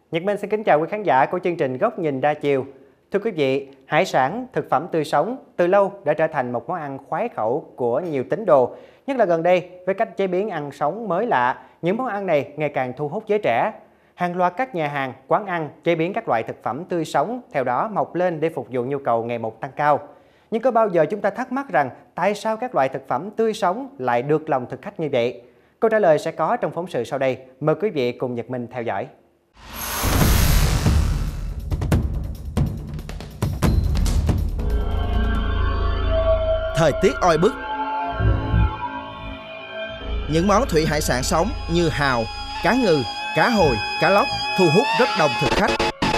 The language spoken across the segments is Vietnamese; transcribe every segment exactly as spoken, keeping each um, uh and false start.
Nhật Minh xin kính chào quý khán giả của chương trình Góc nhìn đa chiều. Thưa quý vị, hải sản, thực phẩm tươi sống từ lâu đã trở thành một món ăn khoái khẩu của nhiều tín đồ. Nhất là gần đây, với cách chế biến ăn sống mới lạ, những món ăn này ngày càng thu hút giới trẻ. Hàng loạt các nhà hàng, quán ăn chế biến các loại thực phẩm tươi sống, theo đó mọc lên để phục vụ nhu cầu ngày một tăng cao. Nhưng có bao giờ chúng ta thắc mắc rằng tại sao các loại thực phẩm tươi sống lại được lòng thực khách như vậy? Câu trả lời sẽ có trong phóng sự sau đây. Mời quý vị cùng Nhật Minh theo dõi. Thời tiết oi bức, những món thủy hải sản sống như hào, cá ngừ, cá hồi, cá lóc thu hút rất đông thực khách.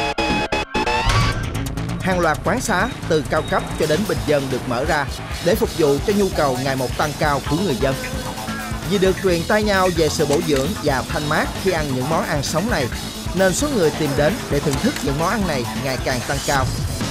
Hàng loạt quán xá từ cao cấp cho đến bình dân được mở ra để phục vụ cho nhu cầu ngày một tăng cao của người dân. Vì được truyền tai nhau về sự bổ dưỡng và thanh mát khi ăn những món ăn sống này, nên số người tìm đến để thưởng thức những món ăn này ngày càng tăng cao.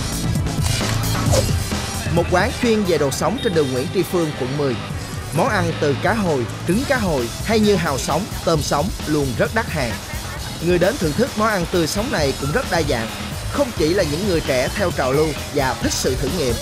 Một quán chuyên về đồ sống trên đường Nguyễn Tri Phương, quận mười. Món ăn từ cá hồi, trứng cá hồi hay như hào sống, tôm sống luôn rất đắt hàng. Người đến thưởng thức món ăn tươi sống này cũng rất đa dạng, không chỉ là những người trẻ theo trào lưu và thích sự thử nghiệm.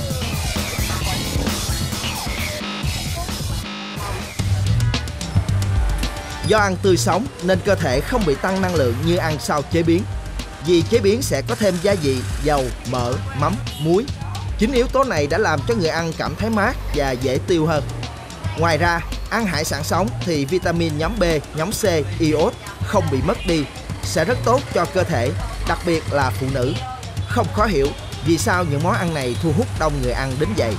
Do ăn tươi sống nên cơ thể không bị tăng năng lượng như ăn sau chế biến. Vì chế biến sẽ có thêm gia vị, dầu, mỡ, mắm, muối. Chính yếu tố này đã làm cho người ăn cảm thấy mát và dễ tiêu hơn. Ngoài ra, ăn hải sản sống thì vitamin nhóm B, nhóm C, iốt không bị mất đi, sẽ rất tốt cho cơ thể, đặc biệt là phụ nữ. Không khó hiểu vì sao những món ăn này thu hút đông người ăn đến vậy.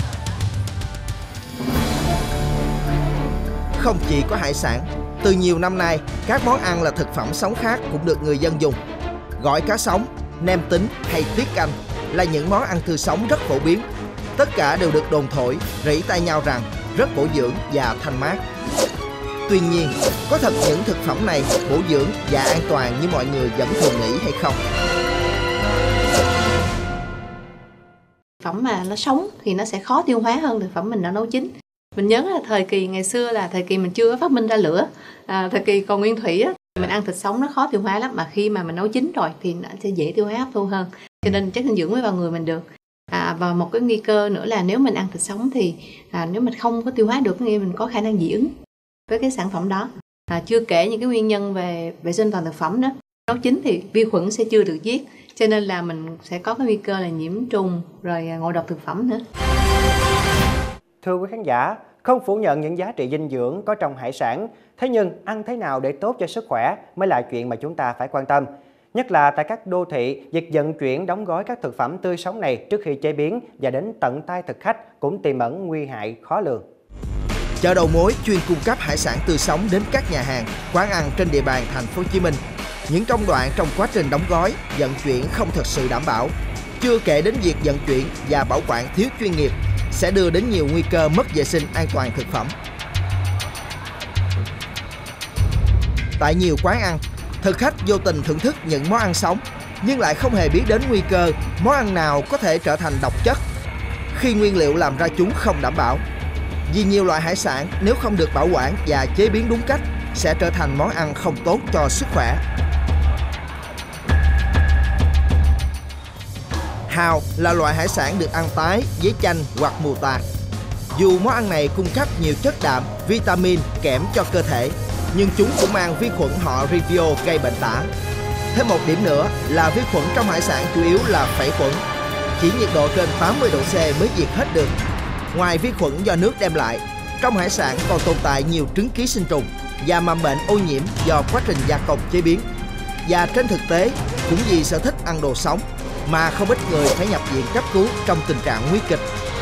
Không chỉ có hải sản, từ nhiều năm nay, các món ăn là thực phẩm sống khác cũng được người dân dùng. Gỏi cá sống, nem tính hay tiết canh là những món ăn tươi sống rất phổ biến. Tất cả đều được đồn thổi, rỉ tai nhau rằng rất bổ dưỡng và thanh mát. Tuy nhiên, có thật những thực phẩm này bổ dưỡng và an toàn như mọi người vẫn thường nghĩ hay không? Thực phẩm mà nó sống thì nó sẽ khó tiêu hóa hơn thực phẩm mình đã nấu chín. Mình nhớ là thời kỳ ngày xưa là thời kỳ mình chưa có phát minh ra lửa, à, thời kỳ còn nguyên thủy á, mình ăn thịt sống nó khó tiêu hóa lắm, mà khi mà mình nấu chín rồi thì nó sẽ dễ tiêu hóa hấp thu hơn, cho nên chất dinh dưỡng mới vào người mình được. À, và một cái nguy cơ nữa là nếu mình ăn thịt sống thì à, nếu mình không có tiêu hóa được, nghĩa mình có khả năng dị ứng với cái sản phẩm đó. À, chưa kể những cái nguyên nhân về vệ sinh an toàn thực phẩm nữa. Nấu chín thì vi khuẩn sẽ chưa được giết, cho nên là mình sẽ có cái nguy cơ là nhiễm trùng rồi ngộ độc thực phẩm nữa. Thưa quý khán giả, không phủ nhận những giá trị dinh dưỡng có trong hải sản, thế nhưng ăn thế nào để tốt cho sức khỏe mới là chuyện mà chúng ta phải quan tâm. Nhất là tại các đô thị, việc vận chuyển đóng gói các thực phẩm tươi sống này trước khi chế biến và đến tận tay thực khách cũng tiềm ẩn nguy hại khó lường. Chợ đầu mối chuyên cung cấp hải sản tươi sống đến các nhà hàng, quán ăn trên địa bàn thành phố Hồ Chí Minh. Những công đoạn trong quá trình đóng gói, vận chuyển không thực sự đảm bảo. Chưa kể đến việc vận chuyển và bảo quản thiếu chuyên nghiệp sẽ đưa đến nhiều nguy cơ mất vệ sinh an toàn thực phẩm. Tại nhiều quán ăn, thực khách vô tình thưởng thức những món ăn sống nhưng lại không hề biết đến nguy cơ món ăn nào có thể trở thành độc chất khi nguyên liệu làm ra chúng không đảm bảo. Vì nhiều loại hải sản nếu không được bảo quản và chế biến đúng cách sẽ trở thành món ăn không tốt cho sức khỏe. Hào là loại hải sản được ăn tái với chanh hoặc mù tạt. Dù món ăn này cung cấp nhiều chất đạm, vitamin, kẽm cho cơ thể, nhưng chúng cũng mang vi khuẩn họ Revio gây bệnh tả. Thêm một điểm nữa là vi khuẩn trong hải sản chủ yếu là phẩy khuẩn. Chỉ nhiệt độ trên tám mươi độ C mới diệt hết được. Ngoài vi khuẩn do nước đem lại, trong hải sản còn tồn tại nhiều trứng ký sinh trùng và mầm bệnh ô nhiễm do quá trình gia công chế biến. Và trên thực tế, cũng vì sở thích ăn đồ sống mà không ít người phải nhập viện cấp cứu trong tình trạng nguy kịch.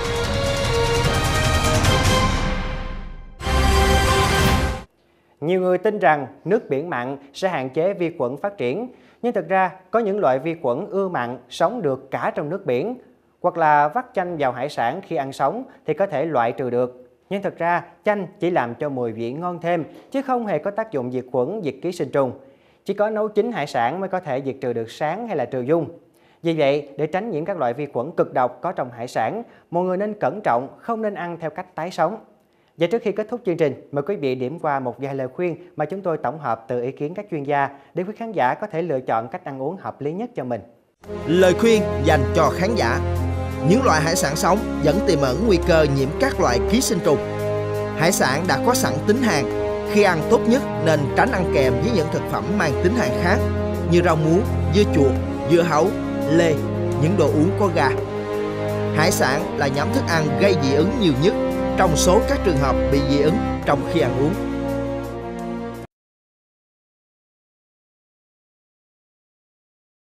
Nhiều người tin rằng nước biển mặn sẽ hạn chế vi khuẩn phát triển, nhưng thực ra có những loại vi khuẩn ưa mặn sống được cả trong nước biển, hoặc là vắt chanh vào hải sản khi ăn sống thì có thể loại trừ được. Nhưng thực ra chanh chỉ làm cho mùi vị ngon thêm, chứ không hề có tác dụng diệt khuẩn, diệt ký sinh trùng. Chỉ có nấu chín hải sản mới có thể diệt trừ được sáng hay là trừ dung. Vì vậy, để tránh nhiễm các loại vi khuẩn cực độc có trong hải sản, mọi người nên cẩn trọng, không nên ăn theo cách tái sống. Và trước khi kết thúc chương trình, mời quý vị điểm qua một vài lời khuyên mà chúng tôi tổng hợp từ ý kiến các chuyên gia để quý khán giả có thể lựa chọn cách ăn uống hợp lý nhất cho mình. Lời khuyên dành cho khán giả: những loại hải sản sống vẫn tiềm ẩn nguy cơ nhiễm các loại ký sinh trùng. Hải sản đã có sẵn tính hàn, khi ăn tốt nhất nên tránh ăn kèm với những thực phẩm mang tính hàn khác như rau muống, dưa chuột, dưa hấu, lê, những đồ uống có ga. Hải sản là nhóm thức ăn gây dị ứng nhiều nhất trong số các trường hợp bị dị ứng trong khi ăn uống.